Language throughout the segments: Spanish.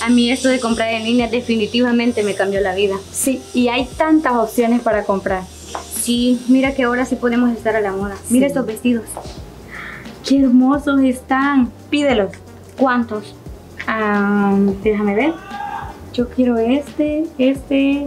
A mí esto de comprar en línea definitivamente me cambió la vida. Sí, y hay tantas opciones para comprar. Sí, mira que ahora sí podemos estar a la moda. Mira estos vestidos. ¡Qué hermosos están! Pídelos. ¿Cuántos? Déjame ver. Yo quiero este y este.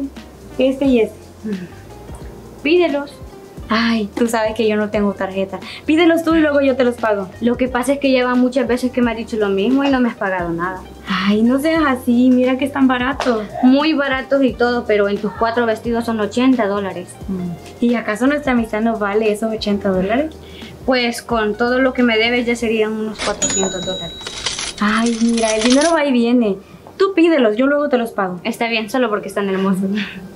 Pídelos. Ay, tú sabes que yo no tengo tarjeta. Pídelos tú y luego yo te los pago. Lo que pasa es que lleva muchas veces que me ha dicho lo mismo y no me has pagado nada. Ay, no seas así, mira que están baratos. Muy baratos y todo, pero en tus 4 vestidos son $80. ¿Y acaso nuestra amistad nos vale esos $80? Pues con todo lo que me debes ya serían unos $400. Ay, mira, el dinero va y viene. Tú pídelos, yo luego te los pago. Está bien, solo porque están hermosos.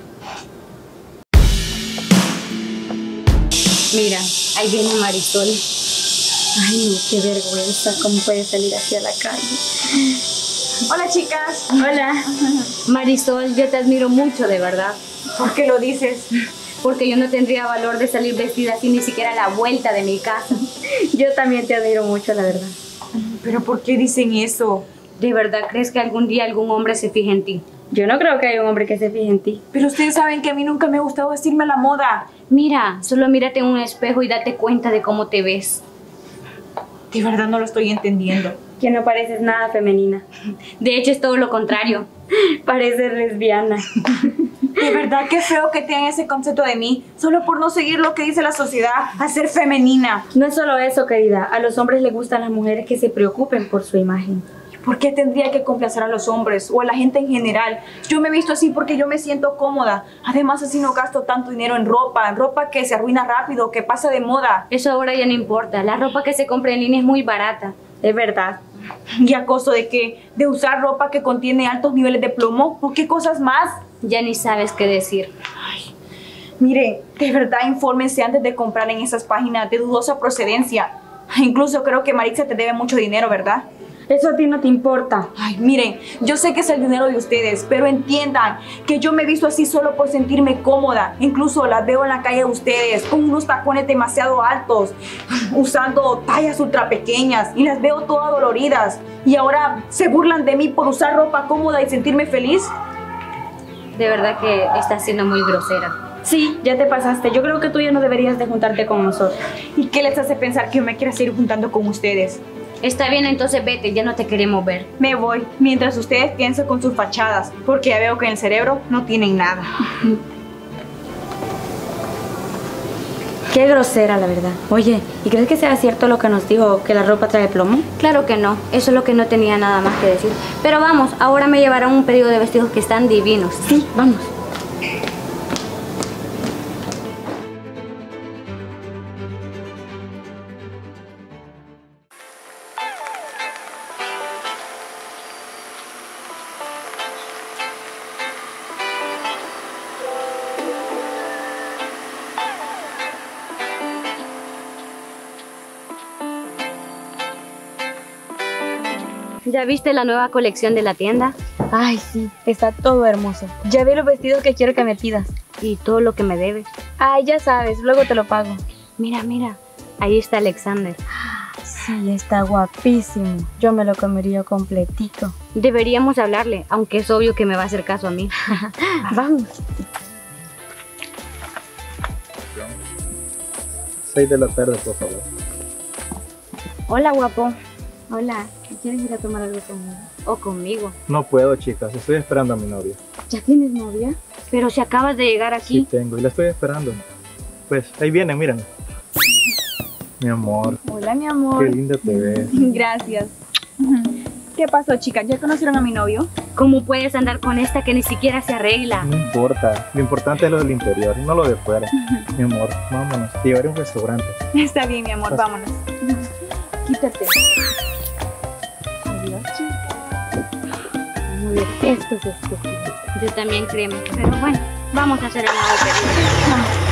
Mira, ahí viene Marisol. Ay, no, qué vergüenza, cómo puede salir así a la calle. Hola, chicas. Hola. Marisol, yo te admiro mucho, de verdad. ¿Por qué lo dices? Porque yo no tendría valor de salir vestida así ni siquiera a la vuelta de mi casa. Yo también te admiro mucho, la verdad. ¿Pero por qué dicen eso? ¿De verdad crees que algún día algún hombre se fije en ti? Yo no creo que haya un hombre que se fije en ti. Pero ustedes saben que a mí nunca me ha gustado vestirme a la moda. Mira, solo mírate en un espejo y date cuenta de cómo te ves. De verdad no lo estoy entendiendo. Que no pareces nada femenina. De hecho, es todo lo contrario. Pareces lesbiana. De verdad qué feo que tengan ese concepto de mí, solo por no seguir lo que dice la sociedad, a ser femenina. No es solo eso, querida. A los hombres les gustan las mujeres que se preocupen por su imagen. ¿Por qué tendría que complacer a los hombres o a la gente en general? Yo me he visto así porque yo me siento cómoda. Además, así no gasto tanto dinero en ropa que se arruina rápido, que pasa de moda. Eso ahora ya no importa. La ropa que se compra en línea es muy barata. Es verdad. ¿Y a costo de qué? ¿De usar ropa que contiene altos niveles de plomo? ¿O qué cosas más? Ya ni sabes qué decir. Ay, miren, de verdad infórmense antes de comprar en esas páginas de dudosa procedencia. Incluso creo que Maritza te debe mucho dinero, ¿verdad? Eso a ti no te importa. Ay, miren, yo sé que es el dinero de ustedes, pero entiendan que yo me he visto así solo por sentirme cómoda. Incluso las veo en la calle de ustedes con unos tacones demasiado altos, usando tallas ultra pequeñas y las veo todas doloridas. Y ahora se burlan de mí por usar ropa cómoda y sentirme feliz. De verdad que estás siendo muy grosera. Sí, ya te pasaste. Yo creo que tú ya no deberías de juntarte con nosotros. ¿Y qué les hace pensar que yo me quiera seguir juntando con ustedes? Está bien, entonces vete, ya no te queremos ver. Me voy, mientras ustedes piensen con sus fachadas, porque ya veo que en el cerebro no tienen nada. Qué grosera, la verdad. Oye, ¿y crees que sea cierto lo que nos dijo, que la ropa trae plomo? Claro que no, eso es lo que no tenía nada más que decir. Pero vamos, ahora me llevarán un pedido de vestidos que están divinos. Sí, vamos. ¿Ya viste la nueva colección de la tienda? Ay, sí, está todo hermoso. Ya vi los vestidos que quiero que me pidas. Y todo lo que me debes. Ay, ya sabes, luego te lo pago. Mira, mira, ahí está Alexander. Sí, está guapísimo. Yo me lo comería completito. Deberíamos hablarle, aunque es obvio que me va a hacer caso a mí. Vamos. 6 de la tarde, por favor. Hola, guapo. Hola, ¿quieres ir a tomar algo conmigo? O conmigo. No puedo, chicas. Estoy esperando a mi novia. ¿Ya tienes novia? Pero si acabas de llegar Sí aquí. tengo, y la estoy esperando. Pues, ahí vienen, miren. Mi amor, Hola, mi amor. qué linda te ves. Gracias. ¿Qué pasó, chicas? ¿Ya conocieron a mi novio? ¿Cómo puedes andar con esta que ni siquiera se arregla? No importa. Lo importante es lo del interior, no lo de fuera. Mi amor, vámonos. Te llevaré a un restaurante. Está bien, mi amor, vámonos. Quítate. Adiós, muy bien, esto es estúpido. Yo también créeme. Pero bueno, vamos a hacer el nuevo pedido. Vamos.